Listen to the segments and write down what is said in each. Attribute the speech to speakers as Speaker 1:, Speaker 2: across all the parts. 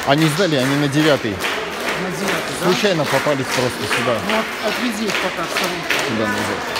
Speaker 1: Они сдали, они на 9-й.
Speaker 2: На 9-й, да?
Speaker 1: Случайно попались просто сюда.
Speaker 2: Ну, отвези их пока в сторону.
Speaker 1: Сюда назад.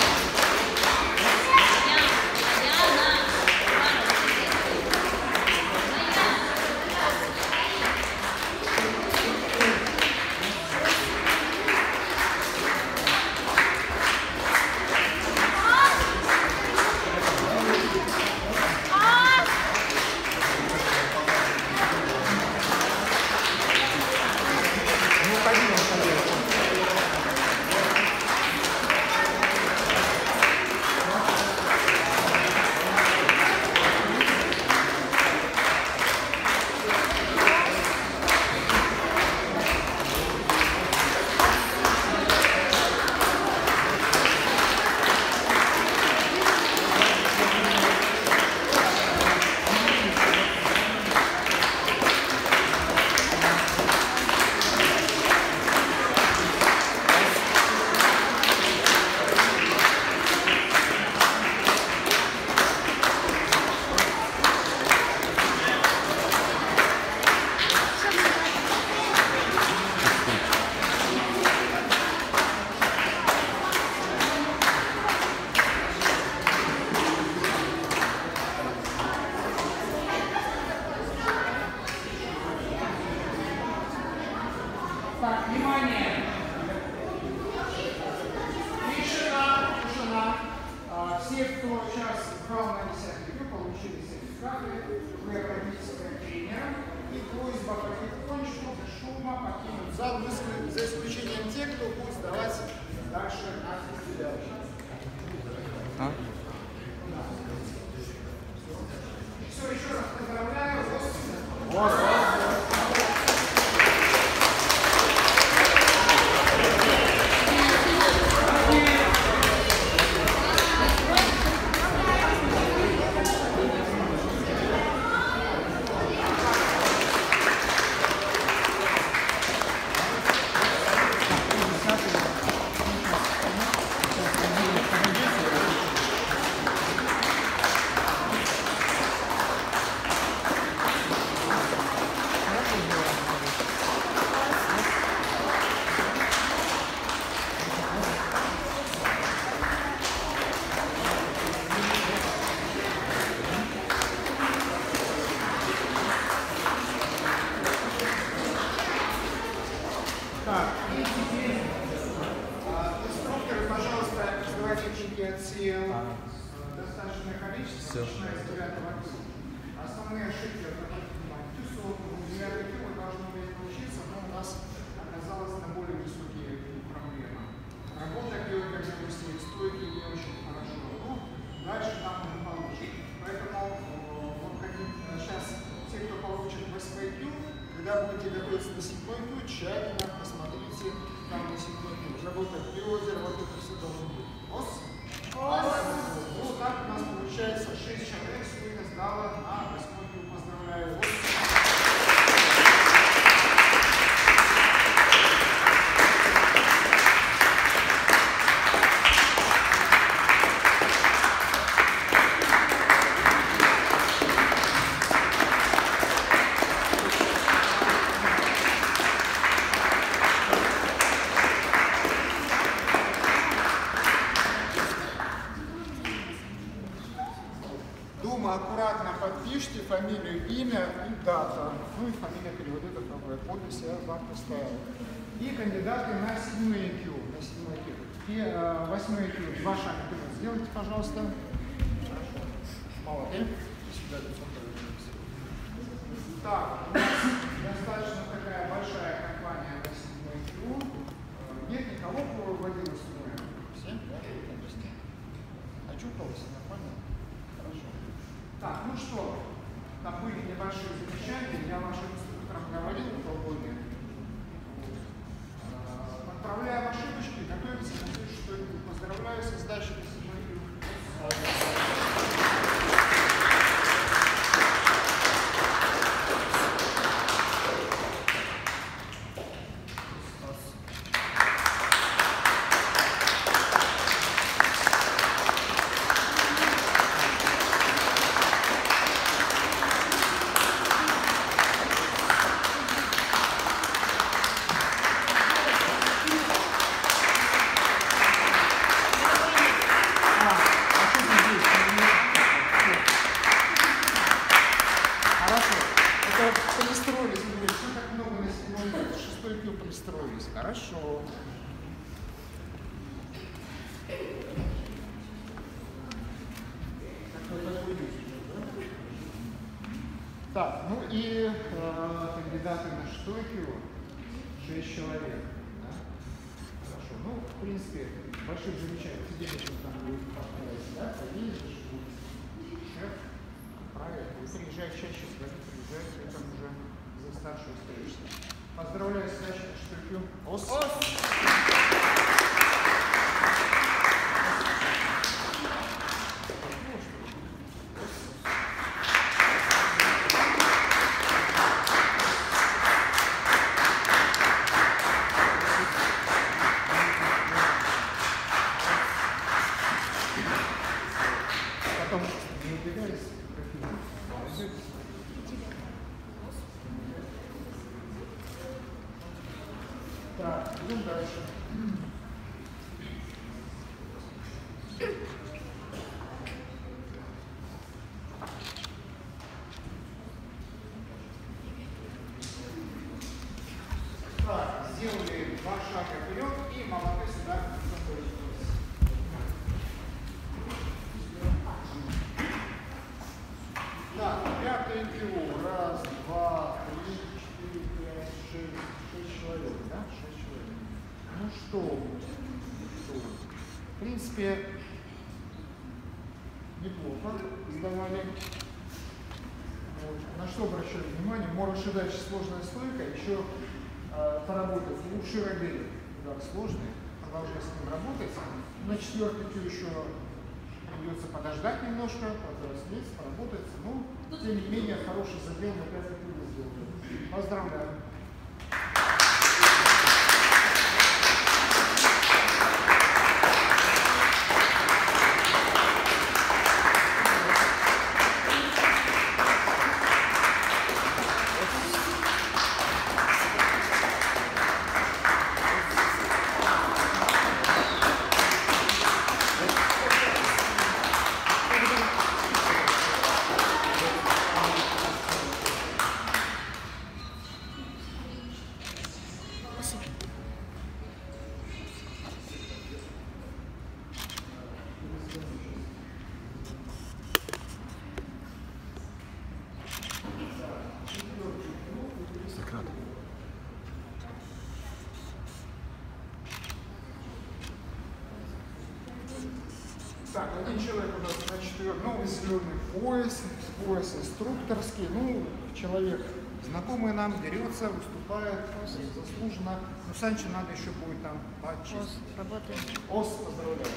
Speaker 2: Так, внимание! Тишина, тишина. Все, кто сейчас брал на 10 получили сертификаты, вы обратитесь к тренерам, и просьба потихонечку, без шума, покинуть зал, за исключением тех, кто будет сдавать дальше на фестиваль. Все, еще раз поздравляю. Так, и теперь инструкторы, пожалуйста, сдавайте ученики от сил достаточное количество, начиная с 9-го. Основные ошибки, обратите внимание, всю сотку, 9-й вы должны уметь научиться, но у нас оказалось на более высокие проблемы. Работа делает, когда вы стоите стойки, не очень хорошо. Ну, дальше там уже получше. Поэтому вот сейчас те, кто получит 8-й кью, когда будете готовиться на 7-й кью, тщательно посмотрите там на 7-й кью. Забота пиозер, вот это все должно быть. Ос? Ну, так у нас получается 6 человек сегодня сдало на 8-й кью. Поздравляю. Аккуратно подпишите фамилию, имя и дата. Ну и фамилия переводит в новую подпись, я вам поставил. И кандидаты на 7-й кью. И 8-й кью. 2 шага вперед сделайте, пожалуйста. Хорошо. Молодец. Сюда так, у нас достаточно такая большая компания на 7-й кью. Нет никого, кто вводил сюда. Все? Да? Очухался, нормально? Хорошо. Так, ну что, там были небольшие замечания, я вашим инструкторам говорил в полгода. Отправляем ошибочки, готовимся к тому, что поздравляю со сдачей на 7-й кью. Так, ну и кандидаты на штойку 6 человек. Да? Хорошо. Ну, в принципе, больших замечаний. Тебе еще там будет повторять, да? Поедешь, шеф правит. И приезжай чаще, приезжай, ты там уже за старшую остаешься. Поздравляю с нашей штойкой. ОС! Потом не убегайся, профиль. Так, идем дальше. Так, сделали 2 шага вперед и молодцы сюда. Так, пятое НКО. Раз, два, три, 4, 5, 6 человек, да? 6 человек. Ну что? В принципе, неплохо сдавали. Вот. На что обращаю внимание? Можешь и дальше сложная стойка, еще поработать. Лучшие рогели. Удар сложный. Продолжай с ним работать. На 4-ю еще придется подождать немножко, подрослеть, поработать. Ну, тем не менее, хороший забег на 5 секунд сделали. Поздравляю. Так, один человек у нас на 4, новый зеленый пояс инструкторский. Ну, человек знакомый нам, дерется, выступает, заслуженно. Но Санчо надо еще будет там почистить.
Speaker 3: Работаем.
Speaker 2: ОС, поздравляю.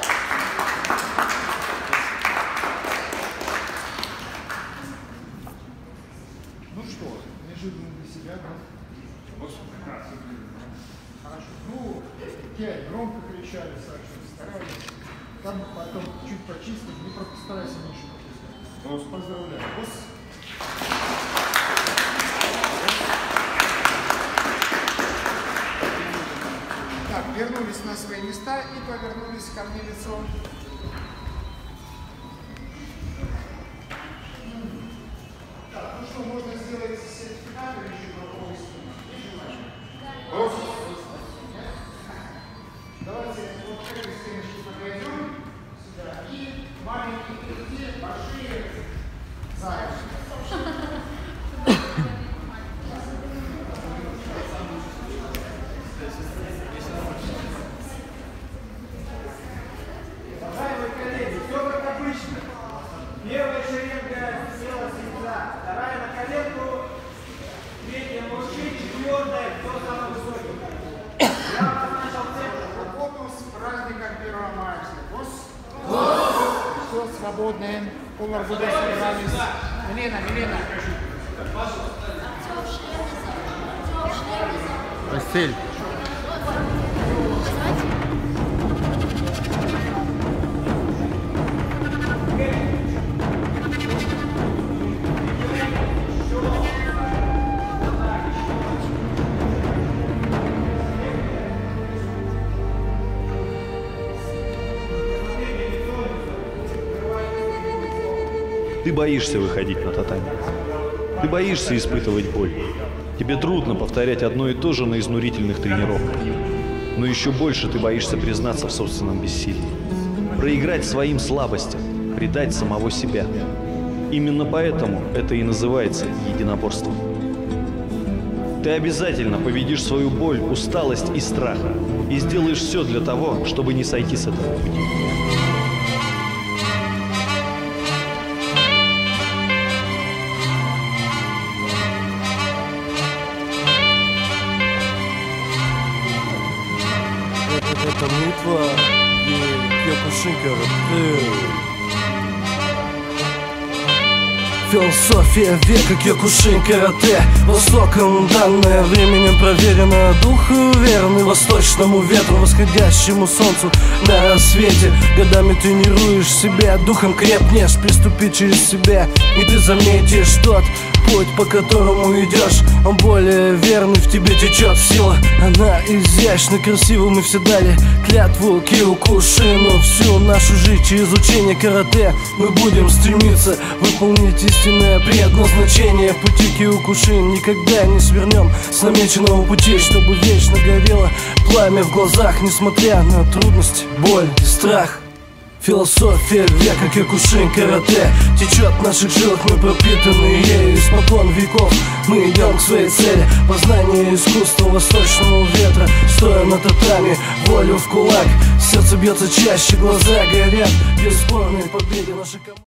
Speaker 2: Ну что, неожиданно для себя, да? Хорошо. Ну, те громко кричали, Саша, старались. Там потом чуть почистить, не постарайся меньше пропускать. Поздравляю. Так, вернулись на свои места и повернулись ко мне лицом. Так, ну что, можно сделать сертификат или еще другой стиль? Давайте вот к этой стеночке подойдем сюда и маленькие кирки, большие зайчики.
Speaker 4: Уважаемые коллеги, все как обычно. Первая шеренга села всегда. Вторая на коленку, третья мужчина, четвертая, кто самый высокий. Я назначил центр.
Speaker 2: Работу с праздником 1 мая. Все свободные. Поларгуда собирались. Милена.
Speaker 1: Постель.
Speaker 5: Ты боишься выходить на татами. Ты боишься испытывать боль. Тебе трудно повторять одно и то же на изнурительных тренировках. Но еще больше ты боишься признаться в собственном бессилии. Проиграть своим слабостям, предать самого себя. Именно поэтому это и называется единоборством. Ты обязательно победишь свою боль, усталость и страх и сделаешь все для того, чтобы не сойти с этого пути.
Speaker 3: Это битва и Кёкушин-карате. Философия века Кёкушин-карате. Востоком данное, временем проверено. Дух верный восточному ветру, восходящему солнцу на рассвете. Годами тренируешь себя, духом крепнешь, приступи через себя, и ты заметишь тот путь, по которому идешь, он более верный, в тебе течет сила. Она изящна, красива, мы все дали клятву Кёкушину. Всю нашу жизнь через учение карате мы будем стремиться выполнить истинное предназначение. Пути Кёкушин никогда не свернем с намеченного пути, чтобы вечно горело пламя в глазах, несмотря на трудности, боль и страх. Философия века Кёкушин-карате течет в наших жилах, мы пропитаны ею испокон веков. Мы идем к своей цели, познание искусства восточного ветра. Стоя на татами, волю в кулак, сердце бьется чаще, глаза горят, бесспорной победе наша команда.